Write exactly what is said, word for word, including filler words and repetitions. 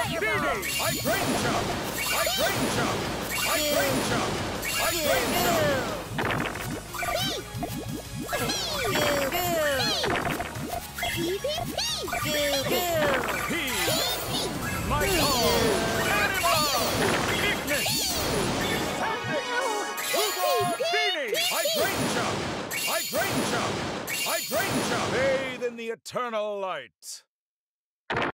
Beanie! Hydrangea! Hydrangea! Hydrangea! Hydrangea! He! My call! Animal! Ignis! Hugo! Beanie! Hydrangea! Hydrangea! Hydrangea! Bathe in the eternal light!